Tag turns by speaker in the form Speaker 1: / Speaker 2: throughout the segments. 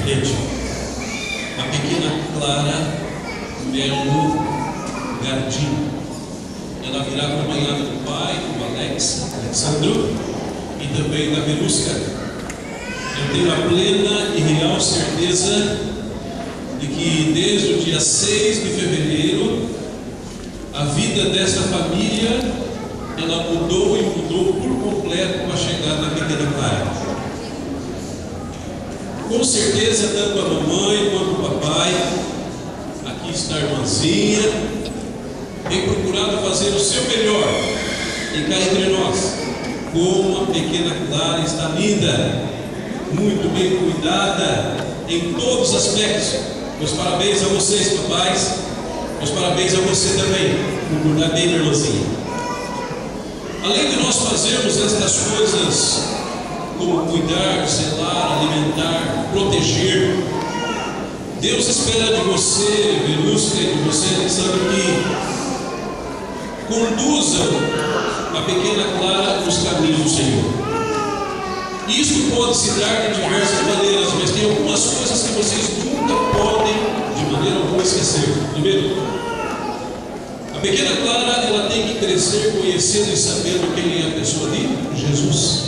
Speaker 1: frente, a pequena Clara Melo Gardini. Ela virá acompanhada do pai, do Alexandro, e também da Verusca. Eu tenho a plena e real certeza de que desde o dia 6 de fevereiro a vida desta família ela mudou e mudou por completo com a chegada da pequena Clara. Com certeza, tanto a mamãe quanto o papai, aqui está a irmãzinha, tem procurado fazer o seu melhor e cá entre nós. Como a pequena Clara está linda, muito bem cuidada em todos os aspectos. Meus parabéns a vocês, papais. Meus parabéns a você também, por cuidar bem da irmãzinha. Além de nós fazermos estas coisas, como cuidar, zelar, alimentar, proteger, Deus espera de você, Verusca, e de você, Alexandre, que conduzam a pequena Clara nos caminhos do Senhor. Isso pode se dar de diversas maneiras, mas tem algumas coisas que vocês nunca podem, de maneira alguma, esquecer. Primeiro, a pequena Clara, ela tem que crescer conhecendo e sabendo quem é a pessoa de Jesus,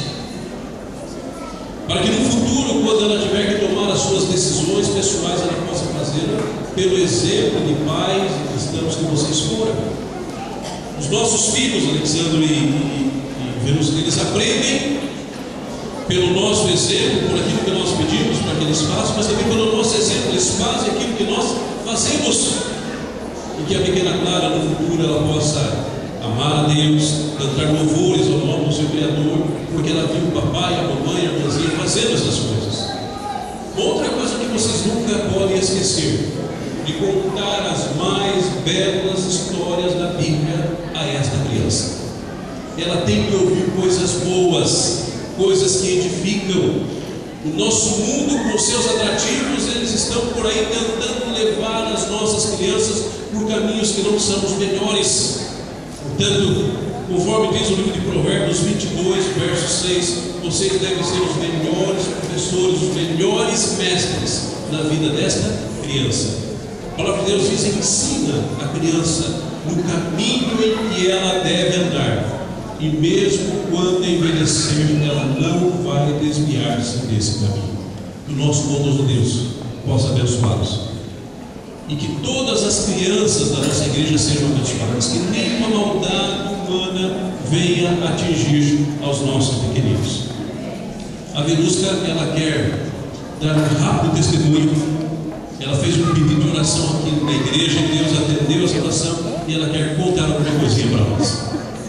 Speaker 1: para que no futuro, quando ela tiver que tomar as suas decisões pessoais, ela possa fazê-lo pelo exemplo de pais e cristãos que vocês foram. Os nossos filhos, Alexandre e Verusca, eles aprendem pelo nosso exemplo, por aquilo que nós pedimos para que eles façam, mas também pelo nosso exemplo. Eles fazem aquilo que nós fazemos, e que a pequena Clara no futuro ela possa amar a Deus, cantar louvores ao nome do seu Criador, porque ela viu o papai, a mamãe, a irmãzinha fazendo essas coisas. Outra coisa que vocês nunca podem esquecer, de contar as mais belas histórias da Bíblia a esta criança. Ela tem que ouvir coisas boas, coisas que edificam. O nosso mundo, com seus atrativos, eles estão por aí tentando levar as nossas crianças por caminhos que não são os melhores. Portanto, conforme diz o livro de Provérbios 22, verso 6, vocês devem ser os melhores professores, os melhores mestres na vida desta criança. A palavra de Deus diz: ensina a criança no caminho em que ela deve andar, e mesmo quando envelhecer, ela não vai desviar-se desse caminho. Que o nosso bondoso Deus possa abençoá-los, e que todas as crianças da nossa igreja sejam abençoadas, que nenhuma maldade humana venha atingir aos nossos pequeninos. A Verusca, ela quer dar um rápido testemunho. Ela fez um pedido de oração aqui na igreja, e Deus atendeu essa oração, e ela quer contar alguma coisinha para nós.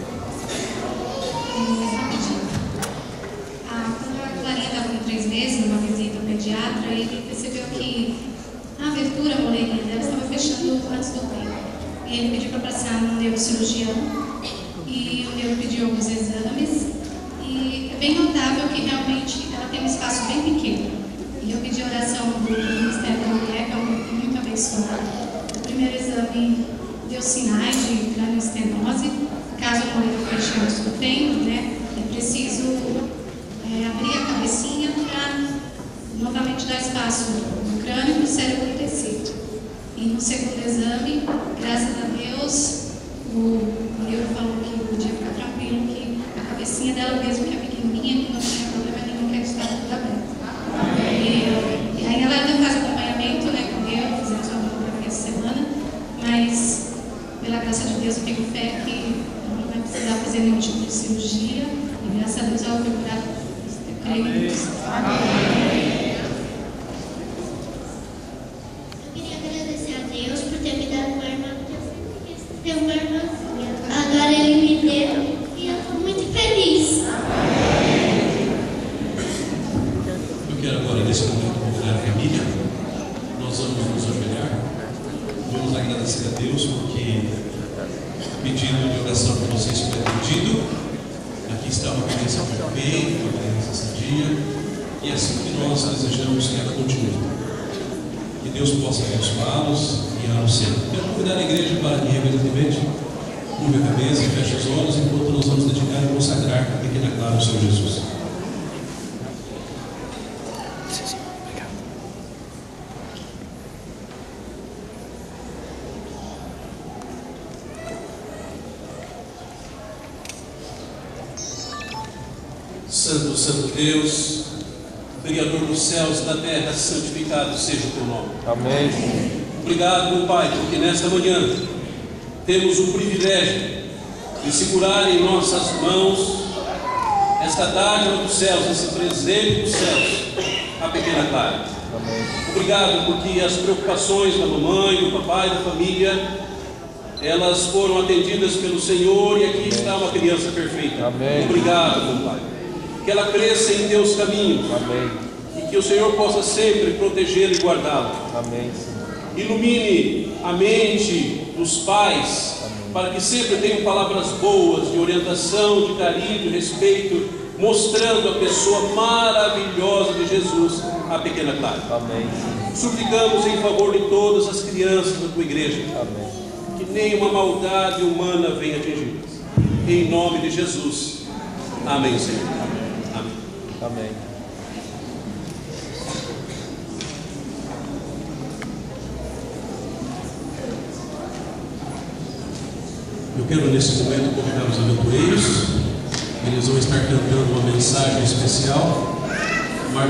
Speaker 2: Quando a Clarinha estava com 3 meses, numa visita ao pediatra, ele percebeu que a abertura molequinha dela estava fechando antes do tempo. E ele pediu para passar no neurocirurgião, e o neuro pediu alguns exames, e é bem notável que realmente ela tem um espaço bem pequeno. E eu pedi oração do Ministério da Mulher, que é um grupo muito abençoado. O primeiro exame deu sinais de cranioestenose. Caso a moleque feche antes do tempo, né, é preciso abrir a cabecinha para novamente dar espaço no crânio e no cérebro crescer. E no segundo exame, graças a Deus, o neuro falou que podia ficar tranquilo, que a cabecinha dela mesmo, que é pequenininha, que não tinha problema nenhum, que está tudo aberto. E aí ela ainda faz acompanhamento, né, com Deus, fizemos uma mamografia essa semana, mas pela graça de Deus eu tenho fé que ela não vai precisar fazer nenhum tipo de cirurgia, e graças a Deus ela vai curar. Eu creio nisso.
Speaker 3: Amém. Eu queria agradecer a Deus por ter me dado uma irmã, porque eu sempre quis ter uma irmãzinha. Agora Ele me deu e eu estou muito feliz.
Speaker 1: Eu quero agora, nesse momento, convidar a família. Nós vamos nos ajoelhar. Vamos agradecer a Deus porque o pedido de oração que vocês foi atendido. Aqui está uma criança perfeita, uma criança sadia, e é assim que nós desejamos que ela continue. Que Deus possa abençoá-los e guiá-los sempre. Quero convidar a igreja para que reverentemente curve a cabeça e feche os olhos, enquanto nós vamos dedicar e consagrar a pequena Clara ao Senhor Jesus. Santo, Santo Deus, Criador dos céus e da terra, santificado seja o teu nome.
Speaker 4: Amém.
Speaker 1: Obrigado, meu Pai, porque nesta manhã temos o privilégio de segurar em nossas mãos esta dádiva dos céus, esse presente dos céus, a pequena Clara.
Speaker 4: Amém.
Speaker 1: Obrigado porque as preocupações da mamãe, do papai, da família, elas foram atendidas pelo Senhor e aqui está uma criança perfeita.
Speaker 4: Amém.
Speaker 1: Obrigado, meu Pai. Que ela cresça em teus caminhos.
Speaker 4: Amém.
Speaker 1: E que o Senhor possa sempre protegê-la e guardá-la.
Speaker 4: Amém, Senhor.
Speaker 1: Ilumine a mente dos pais,
Speaker 4: Amém,
Speaker 1: para que sempre tenham palavras boas, de orientação, de carinho, de respeito, mostrando a pessoa maravilhosa de Jesus, a pequena Clara.
Speaker 4: Amém, Senhor.
Speaker 1: Suplicamos em favor de todas as crianças da tua igreja,
Speaker 4: Amém.
Speaker 1: que nenhuma maldade humana venha atingi-las. Em nome de Jesus. Amém, Senhor. Amém.
Speaker 4: Amém.
Speaker 1: Eu quero nesse momento convidar os aventureiros. Eles vão estar cantando uma mensagem especial,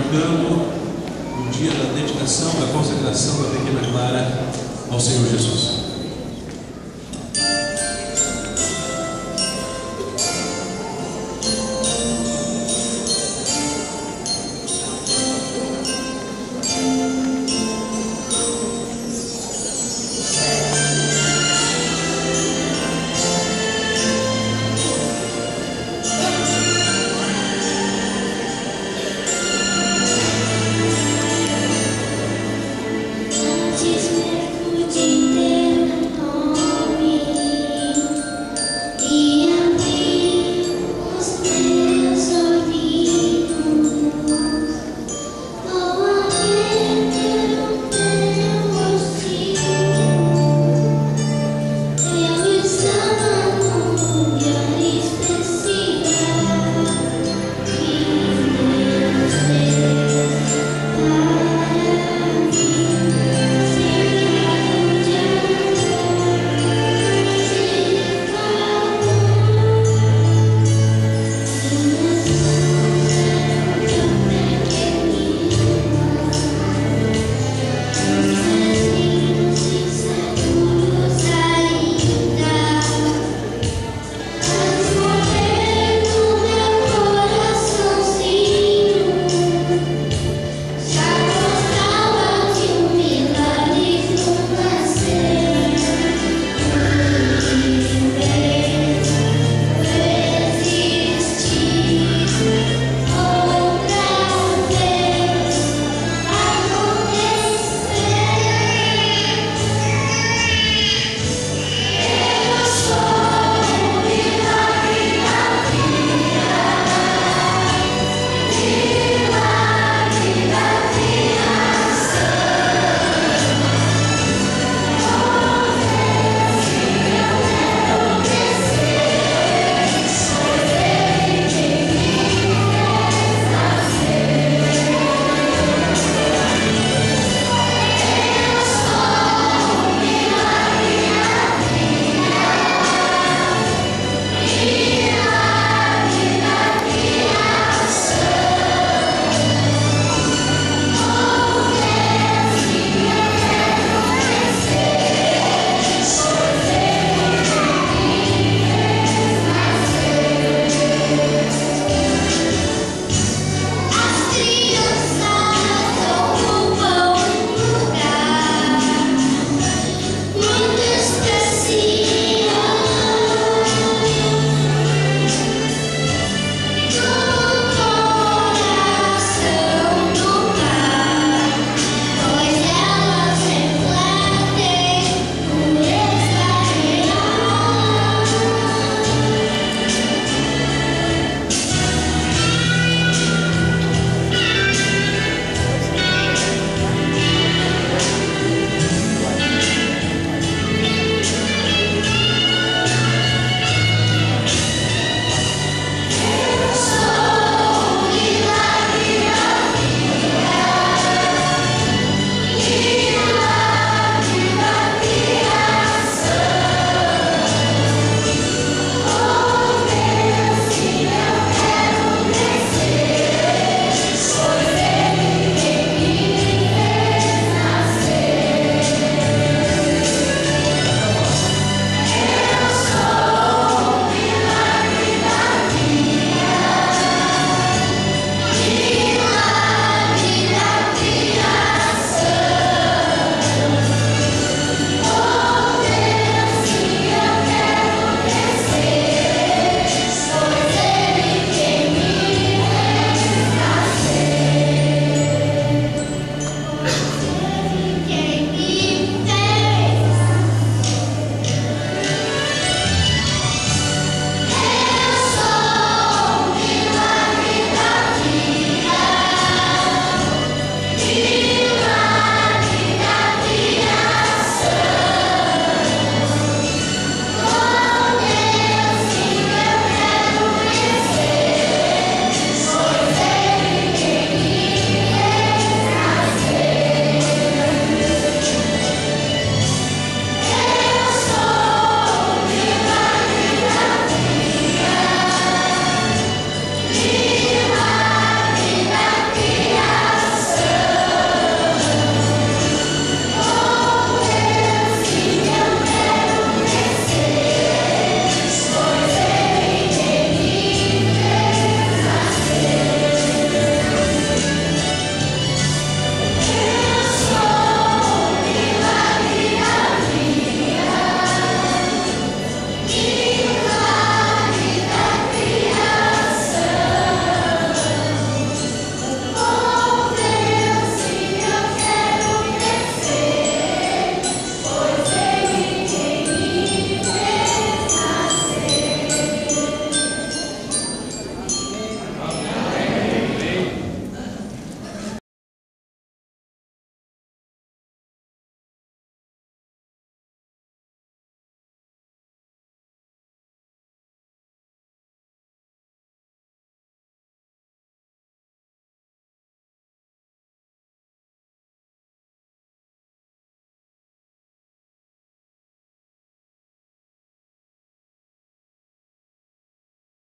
Speaker 1: marcando o dia da dedicação, da consagração da pequena Clara ao Senhor Jesus.